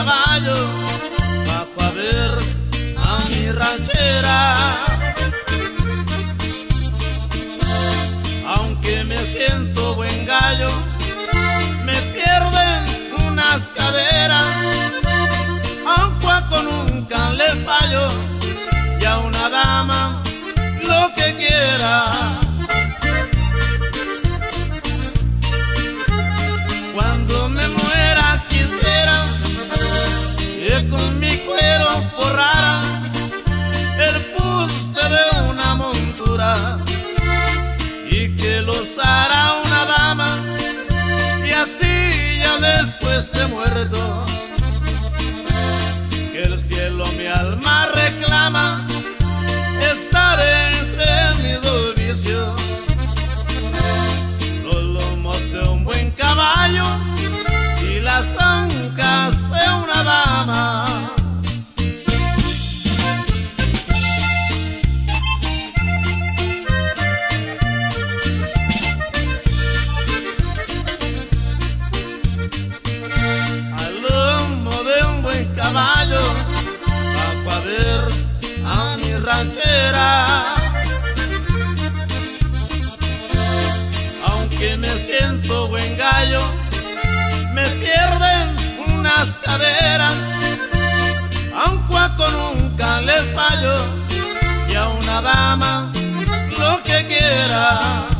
caballo, bajo a ver a mi ranchera. Aunque me siento buen gallo, me pierden unas caderas. Agua con nunca le fallo, y a una dama lo que quiera. Cuando me muera quisiera que con mi cuero forrara el fuste de una montura, y que lo usara una dama, y así ya después de muerto, que el cielo mi alma reclama, estar entre mis dos vicios: los lomos de un buen caballo y las ancas de una dama. Caballo, bajo a ver a mi ranchera. Aunque me siento buen gallo, me pierden unas caderas. Agua con nunca le fallo, y a una dama lo que quiera.